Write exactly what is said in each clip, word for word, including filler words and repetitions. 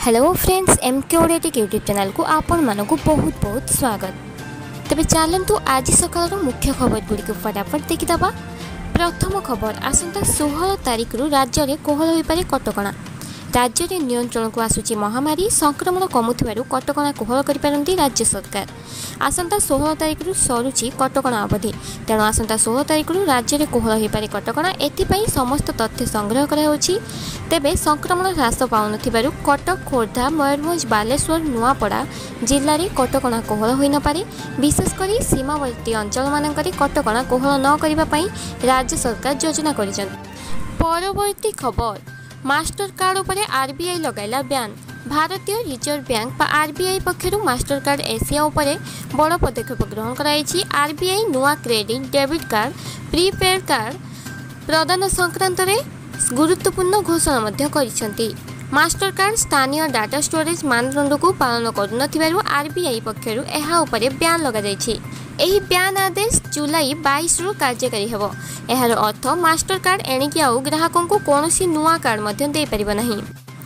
Hello friends, M के ओडियाटिक YouTube channel को आपण मानक बहुत बहुत स्वागत। तेबे चलतु आज सकाल मुख्य खबर गुड़ी फटाफट देखीदबा। प्रथम खबर, आसंता षोहल तारिख रु राज्य में कोहल हो पारे कटकणा। राज्य में नियंत्रण को आसुची महामारी, संक्रमण कमुथिबारु कटकणा कोहल करिपारंती राज्य सरकार। आसंता षोहल तारिख रु सरुची कटकणा अवधि, तेणु आसंता षोहल तारिख रु राज्य में कोहल हो पारे कटकणा। एथिपाई समस्त तथ्य संग्रह कराउची। तेबे संक्रमण ह्रास पाउनथिबारु कटक, खोर्धा, मयूरभंज, बालेश्वर, नुआपड़ा जिले में कटकणा कोहल होई न पारे। विशेषकर सीमावर्ती अंचल मानकरे कटकणा कोहल न करिबा पई राज्य सरकार योजना करिसंती। परवर्ती खबर, मास्टर कार्ड उपरे आरबीआई लगाइला ब्यान। भारतीय रिजर्व बैंक बा आरबीआई पक्षरु मास्टर कार्ड एशिया उपरे बड़ पदक्षेप ग्रहण कराइछि। आरबीआई नुआ credit debit card, prepaid card प्रदान संक्रांत रे गुरुत्वपूर्ण घोषणा मध्य करिसंती। मास्टर कार्ड स्थानीय डाटा स्टोरेज मानदंड को पालन करुनथिबारु आरबीआई पक्षरु एहा उपरे ब्यान लगा जाइछि। एही ब्यान आदेश जुलाई बाईस रु कार्यकारी हेबो। एहार अर्थ मास्टर कार्ड एणिकी आउ ग्राहकों को कौनसी नुआ कार्ड मध्य दे परिबो नाही।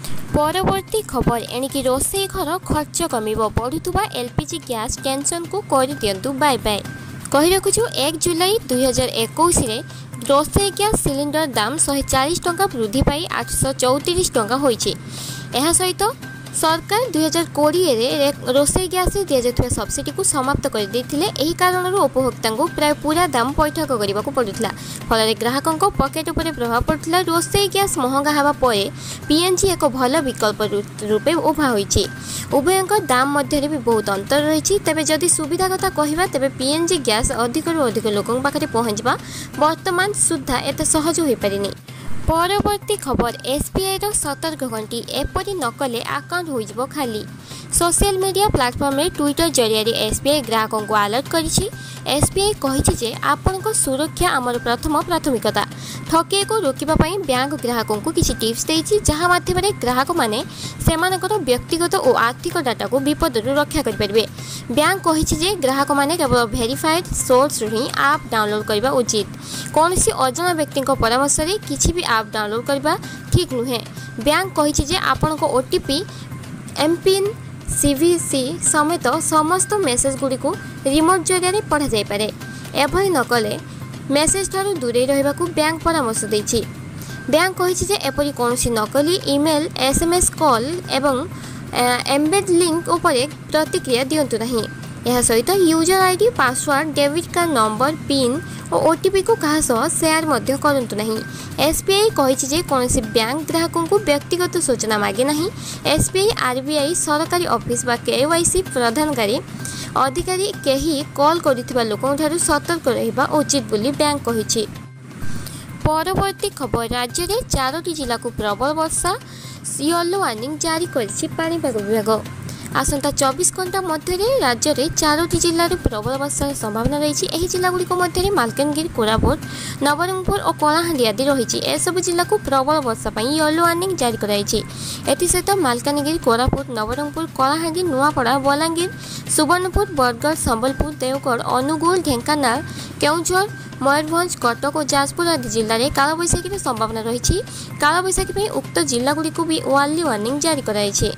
परवर्ती खबर, एणिकी रोषेई घर खर्च कमिबो। बढ़ुथुबा एलपीजी गैस टेंशन को कर दियंतु बाय बाय। कहि रखुछु एक जुलाई दुई हजार इक्कीस रे रोषेई गैस सिलिंडर दाम शहे चालीस टंका वृद्धि पाई आठ सौ चौतीस टंका होइछि। एहा सहित सरकार दुई हजार कोड़े रे रोषेई गैस रे दिया जायथुवा सब्सिडी को समाप्त कर देथिले। एही कारणरू उपभोक्ता को प्राय पूरा दाम पैठ करबा को पडुथला, फल ग्राहकों को पकेट उपरे प्रभाव पड़ुथला। रोषेई गैस महंगा हेबा परे पीएनजी एक भल विकल्प रूपे उभा होइछि। उभयक दाम मध्य भी बहुत अंतर रही। तेबे जदि सुविधा कथा कहवा तेबे पीएनजी गैस अधिक रु अधिक लोकों पाखे पहुँचवा वर्तमान सुधा एत सहज हो पारिनी। परवर्ती खबर, एसबीआई रो सतर्क घंटी, एपरी नकले आकाउंट हो खाली। सोशल मीडिया प्लेटफॉर्म रे ट्विटर जरिया एसबीआई ग्राहकों को अलर्ट करिछि। एसबीआई कहिछि जे आपनको सुरक्षा आमर प्रथम प्राथमिकता। ठके को रोकिबा पई बैंक ग्राहकों को किछि टिप्स देछि, जहा माध्यम रे ग्राहक माने सेमानकर व्यक्तिगत और आर्थिक डाटा को विपद रु रक्षा करि परिबे। बैंक कहिछि जे ग्राहक माने केवल वेरीफाइड सोर्स रु ही ऐप डाउनलोड करबा उचित। कोनसी अजଣା व्यक्ति को परामर्श रे किछि भी ऐप डाउनलोड करबा ठीक नुहे। बैंक कहिछि जे आपनको ओटीपी, एमपिन, सीवीसी समेत समस्त मेसेज गुड़ी को रिमोट जरिया पढ़ा जाय पारे। एभली नकले मेसेज ठारू दूरे रहिबा को बैंक परामर्श दैछि। बैंक कहिछि जे एपरि कोनसी नकली ईमेल, एसएमएस कॉल एवं एम्बेड लिंक उपरे प्रतिक्रिया दियंतु नाही। यह सहित user ID, password, debit card number, PIN और ओटीपी को कहा सह शेयर मध्य करंतु नहीं। एसबीआई कहिछि जे कोनसी बैंक ग्राहकों को व्यक्तिगत सूचना मागे नहीं। एसबीआई, आरबीआई, सरकारी ऑफिस बा केवाईसी प्रदानकारी अधिकारी केही कॉल करिथिबा लोकों ठारू सतर्क रहिबा उचित बोली बैंक कहिछि। परवर्ती खबर, राज्य में चारोटी जिला को प्रबल वर्षा, येलो वार्निंग जारी करिछि पाणीपाग विभाग। आसंता चौबीस घंटा मध्य राज्य में चारोटी जिले प्रबल वर्षार संभावना रही। यह जिलागुड़िक मध्य मालकानगिरी, कोरापुट, नवरंगपुर और कलाहांडी आदि रही। एसबू जिला को प्रबल वर्षा येलो वार्निंग जारी कराई। एसत मालकानगिरी, कोरापुट, नवरंगपुर, कलाहांडी, नुआपड़ा, बलांगीर, सुवर्णपुर, बरगढ़, संबलपुर, देवगढ़, अनुगुल, ढेंकानाल, केउझर, मयूरभंज, कटक और जाजपुर आदि जिले में कालबैशाखी संभावना रही। कालबैशाखी उक्त जिलागुड़िक भी येलो वार्निंग जारी कराई।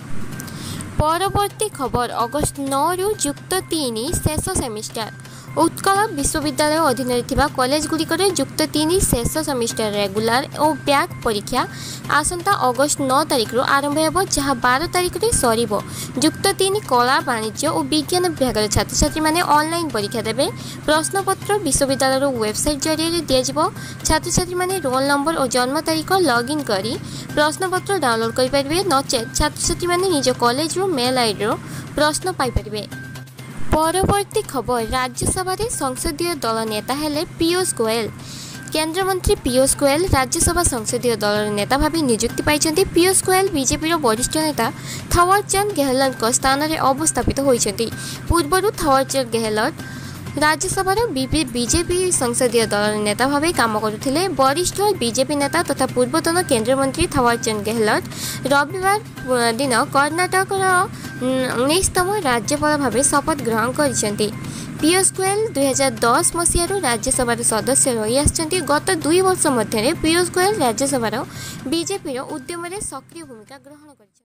परवर्ती खबर, अगस्त नौ रु युक्त तीन शेष सेमिस्टर। उत्कल विश्वविद्यालय अधीन कॉलेज गुड़िकर युक्त तीन शेष सेमिस्टर रेगुलर और बैक परीक्षा आसंता अगस्त नौ तारिख रु आरंभ हो, जहाँ बारह तारिख रे सरिबो। युक्त तीन कला, वाणिज्य और विज्ञान विभाग छात्र छात्री माने ऑनलाइन परीक्षा देबे। प्रश्नपत्र विश्वविद्यालय वेबसाइट जरिए दिया। छात्र छात्री माने रोल नंबर और जन्म तारीख लॉगिन करी प्रश्नपत्र डाउनलोड करि परिबे। नचेत छात्र छात्री माने निज कॉलेज रो मेल आईडी रो प्रश्न पाई परिबे। परवर्ती खबर, राज्यसभा रे संसदीय दल नेता हेले पीयूष गोयल। केंद्र मंत्री पीयूष गोयल राज्यसभा संसदीय दल नेता भाव नियुक्ति पाई। पीयूष गोयल बीजेपी वरिष्ठ नेता थावरचंद गेहलोत स्थान में अवस्थापित होती। पूर्व थावरचंद गेहलोत राज्यसभा बीजेपी संसदीय दल नेता भाव काम करुले। वरिष्ठ बीजेपी नेता तथा पूर्वतन केंद्र मंत्री थावरचंद गेहलोत रविवार दिन कर्णाटक उन्नीसतम राज्यपाल भाव शपथ ग्रहण कर। पीयूष गोयल दुई हजार दस मसीह राज्यसभा सदस्य रही आसछन्ति। गत दुई वर्ष मध्य पीयूष गोयल राज्यसभा बीजेपी उद्यम सक्रिय भूमिका ग्रहण कर।